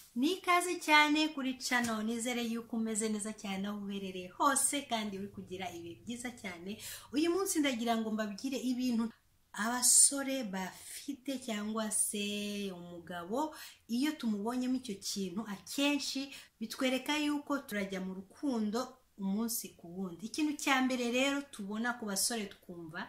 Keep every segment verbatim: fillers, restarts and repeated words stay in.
Ni ikaze cyane kuri channel, nizere yuko umeze neza cyane aho uherereye hose kandi uri kugira ibihe byiza cyane. Uyu munsi ndagira ngo mbabwire ibintu abasore bafite cyangwa se umugabo iyo tumubonyemo icyo kintu akenshi bitwereka yuko turajya mu rukundo umunsi ku wundi. Ikintu cya mbere rero tubona ku basore twumva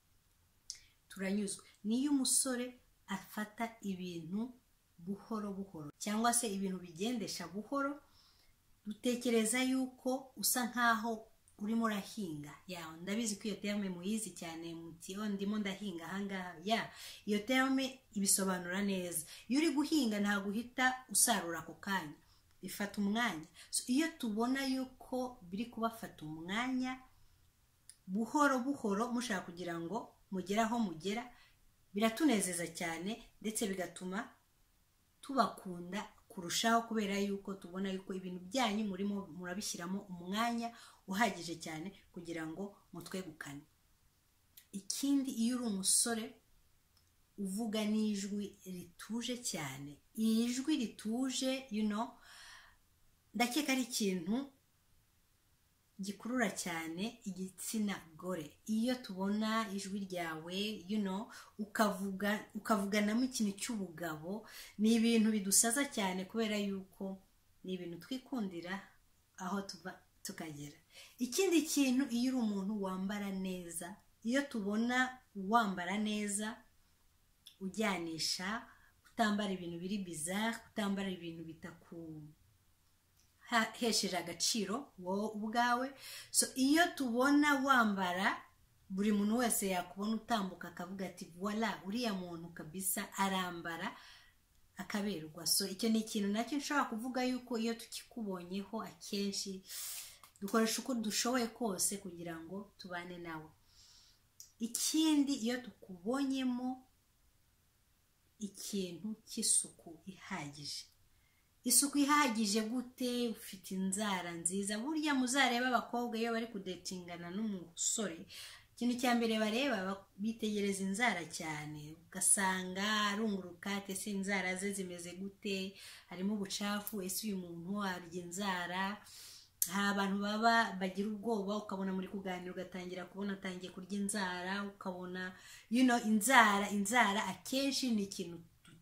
turanyuzwe niyo umusore afata ibintu buhoro buhoro cyangwa se ibintu bigendesha buhoro, dutekereza yuko usa nkaho urimo urahinga. Ya ndabizi ko iyo terme muyizi cyane, muti on ndimo ndahinga ahangaha. Ya iyo terme ibisobanura neza. Iyo uri guhinga nta guhita usarura ako kanya, bifata umwanya. So, iyo tubona yuko biri kubafata umwanya buhoro buhoro mushaka kugira ngo mugere aho mugera, biratunezeza cyane ndetse bigatuma tubakunda kurushaho, kubera yuko tubona yuko ibintu byanyu murimo murabishyiramo umwanya uhagije cyane kugira ngo mutwegukane. Ikindi, iyo uri umusore uvuga n'ijwi rituje cyane, iyi jwi rituje you know ndakeka ari ikintu gikurura cyane igitsina gore. Iyo tubona ijwi ryawe you know ukavuga ukavuganamo ikintu cy'ubugabo, ni ibintu bidusaza cyane kubera yuko ni ibintu twikundira aho tuva tukagera. Ikindi kintu, iyo uri umuntu wambara neza, iyo tubona wambara neza ujyanisha, utambara ibintu biri bizarre, utambara ibintu bitaku hesheje agaciro wowe ubwawe. So iyo tubona wambara, buri muntu wese yakubona utambuka akavuga ati voila, uriya muntu kabisa arambara akaberwa. So icyo ni ikintu nacyo nshobora kuvuga yuko iyo tukikubonyeho akenshi dukoresha uko dushoboye kose kugira ngo tubane nawe. Ikindi, iyo tukubonyemo ikintu cy'isuku ihagije. Isuku ihagije gute? Ufite inzara nziza. Burya muzareba abakobwa iyo bari kudetingana n'umusore, ikintu cya mbere bareba bitegereza inzara cyane, ugasanga arunguruka ate se inzara ze zimeze gute, harimo ubucafu, ese uyu muntu arya inzara. Hari abantu baba bagira ubwoba, ukabona muri kuganira ugatangira kubona atangiye kurya inzara, ukabona you know inzara inzara akenshi ni ikintu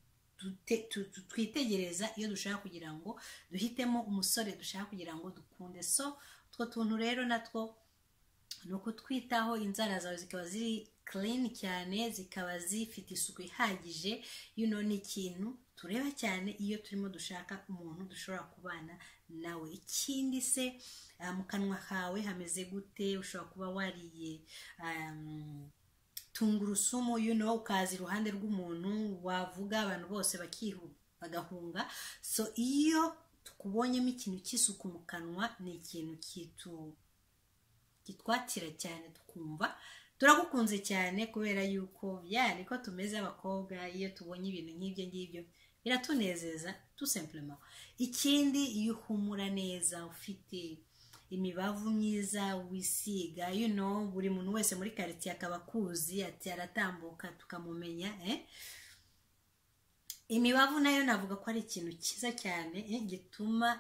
twitegereza iyo dushaka kugira ngo duhitemo umusore dushaka kugira ngo dukunde. So utwo tuntu rero natwo ni ukutwitaho. Inzara zawe zikaba ziri clean cyane, zikaba zifite isuku ihagije, you know ni ikintu tureba cyane iyo turimo dushaka umuntu dushobora kubana nawe. Ikindi se, mu kanwa kawe hameze gute? Ushobora kuba wariye um, tungurusumu you know ukaza iruhande rw'umuntu, wavuga abantu bose bakihu bagahunga. So iyo tukubonyemo ikintu cy'isuku mu kanwa, ni ikintu kitu kitwatira cyane, tukumva turagukunze cyane kubera yuko ya niko tumeze abakobwa. Iyo tubonye ibintu nk'ibyo ngibyo biratunezeza tout simplement. Ikindi, iyo uhumura neza, ufite imibavu myiza wisiga you know buri muntu wese muri quartier akaba kuzi ati aratambuka tukamumenya. eh imibavu nayo navuga ko ari ikintu cyiza cyane, eh? gituma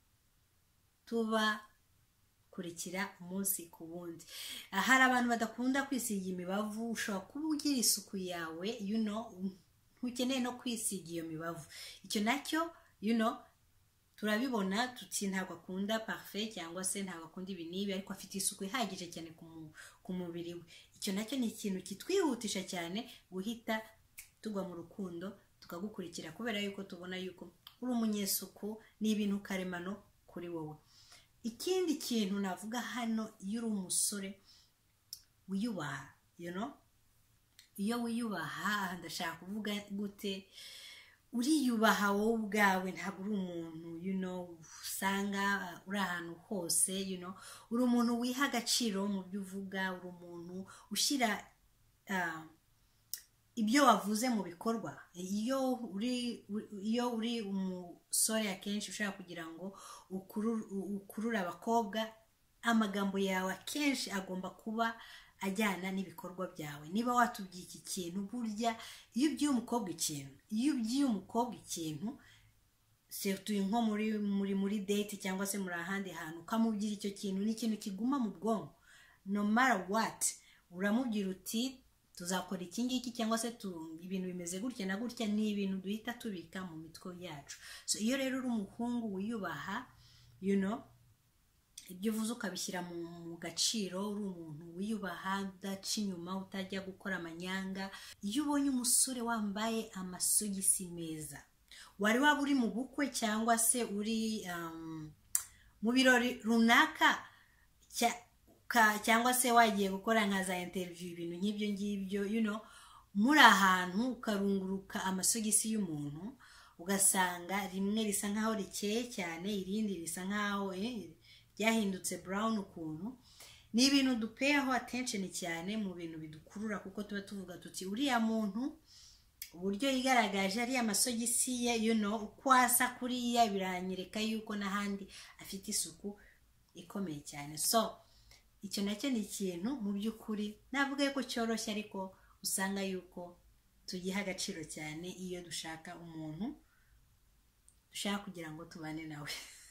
tuba kurikira umunsi ku wundi. Hari abantu badakunda kwisiga imibavu, ushobora kuba ugira isuku yawe you know ntukeneye no kwisiga iyo mibavu. Icyo nacyo you know turabibona tuti ntabwo akunda parfait cyangwa se ntabwo akunda ibi nibi, ariko afite isuku ihagije cyane ku mubiri we. Icyo nacyo ni ikintu kitwihutisha cyane guhita tugwa mu rukundo tukagukurikira, kubera yuko tubona yuko uri umunyesuku, ni ibintu karemano kuri wowe. Ikindi kintu navuga hano, iyo uri umusore wiyubaha you know iyo wiyubaha, ndashaka kuvuga gute? Uriyubaha wowe ubwawe, ntabwo uri umuntu you know usanga uri ahantu hose you know uri umuntu wiha agaciro mu byo uvuga, uri umuntu ushyira uh, ibyo wavuze mu bikorwa. Iyo uri iyo uri umusore akenshi ushaka kugira ngo ukurure abakobwa, amagambo yawe akenshi agomba kuba ajyana n'ibikorwa byawe. Niba watubwiye iki kintu, burya iyo ubwiye umukobwa ikintu iyo ubwiye umukobwa ikintu surtout nko muri muri muri date cyangwa se muri ahandi hantu ukamubwira icyo kintu ni ikintu kiguma mu bwonko no matter what. Uramubwira uti tuzakora iki ngiki cyangwa se tu ibintu bimeze gutya na gutya, ni ibintu duhita tubika mu mitwe yacu. So iyo rero uri umuhungu wiyubaha, you know, ibyo uvuze ukabishyira mu gaciro, uri umuntu wiyubaha, udaca inyuma, utajya gukora amanyanga. Iyo ubonye umusore wambaye amasogisi meza, wari waba uri mu bukwe cyangwa se uri um, mu birori runaka cyangwa se wagiye gukora nka za interview, ibintu nk'ibyo ngibyo, you know, muri ahantu ukarunguruka amasogisi y'umuntu, ugasanga rimwe risa nkaho rikeye cyane, irindi risa nkaho eh, ryahindutse brown ukuntu. Ni ibintu dupeyeho attention cyane mu bintu bidukurura, kuko tuba tuvuga tuti uriya muntu uburyo yigaragaje ari amasogisi ye, you know, ukwasa kuriya biranyereka yuko n'ahandi afite isuku ikomeye cyane. So icyo nacyo ni ikintu mu by'ukuri navuga yuko cyoroshye, ariko usanga yuko tugiha agaciro cyane iyo dushaka umuntu dushaka kugira ngo tubane nawe.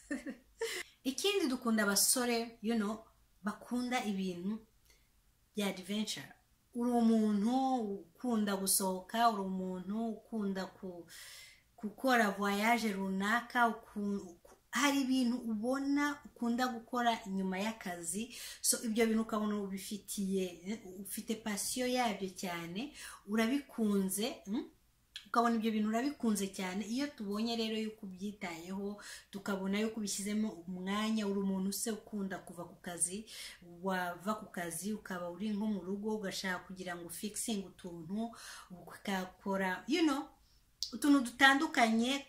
Ikindi dukunda abasore, you know, bakunda ibintu bya adventure. Uri umuntu ukunda gusohoka, uri umuntu ukunda ku gukora voyage runaka, hari ibintu ubona ukunda gukora nyuma y'akazi. So ibyo bintu ukabona ubifitiye, ufite passion yabyo cyane, urabikunze, hmm? ukabona ibyo bintu urabikunze cyane. Iyo tubonye rero yuko ubyitayeho, tukabona yuko ubishyizemo umwanya, uri umuntu se ukunda kuva ku kazi, wava ku kazi ukaba uri nko mu rugo ugashaka kugira ngo fixing utuntu, ukakora, you know, utuntu dutandukanye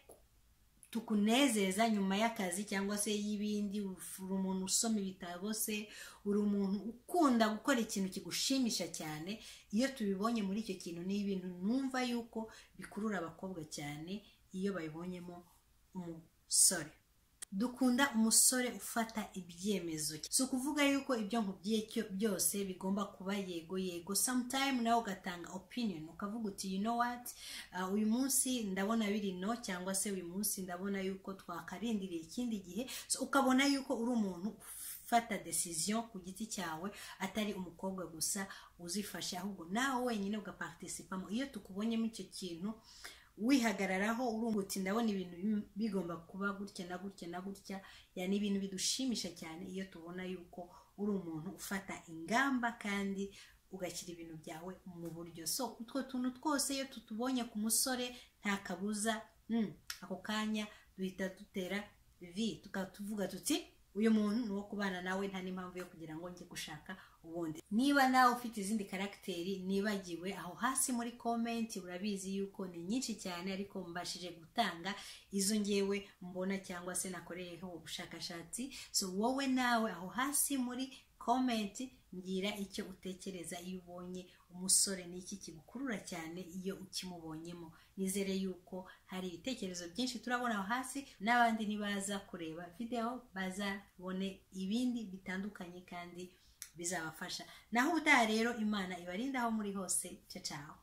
tukunezeza nyuma y'akazi cyangwa se y'ibindi. Uri umuntu usoma ibitabo se, uri umuntu ukunda gukora ikintu kigushimisha cyane. Iyo tubibonye muri icyo kintu, ni ibintu numva yuko bikurura abakobwa cyane iyo babibonyemo umusore. Dukunda umusore ufata ibyemezo. So kuvuga yuko ibyo nkubwiye byose bigomba kuba yego yego. Sometime nawe ugatanga opinion, ukavuga uti you know what, uh, uyu munsi ndabona biri no, cyangwa se uyu munsi ndabona yuko twakarindiriye ikindi gihe. So ukabona yuko uri umuntu ufata decision ku giti cyawe, atari umukobwa gusa uzifasha, ahubwo nawe wenyine ugaparticipamo. Iyo tukubonyemo icyo kintu wihagararaho urungu uti ndabona ibintu bigomba kuba gutya na gutya na gutya, yani ibintu bidushimisha cyane iyo tubona yuko uri umuntu ufata ingamba kandi ugashyira ibintu byawe mu buryo. So utwo tuntu twose iyo tutubonye ku musore, nta kabuza mm, ako kanya duhita dutera vi, tukatuvuga tuti uyu muntu nuwo kubana nawe, nta n'impamvu yo kugira ngo njye gushaka ubundi. Niba nawe ufite izindi karakteri nibagiwe, aho hasi muri comment, urabizi yuko ni nyinshi cyane, ariko mbashije gutanga izo ngewe mbona cyangwa se nakoreyeho ubushakashatsi. So wowe nawe aho hasi muri comment ngira icyo utekereza iyo ubonye umusore, n'iki kigukurura cyane iyo ukimubonyemo. Nizere yuko hari ibitekerezo byinshi turabona aho hasi, n'abandi nibaza kureba video bazabone ibindi bitandukanye kandi bizabafasha. Naho ubutaha rero, Imana ibarinda aho muri hose. Ciao ciao.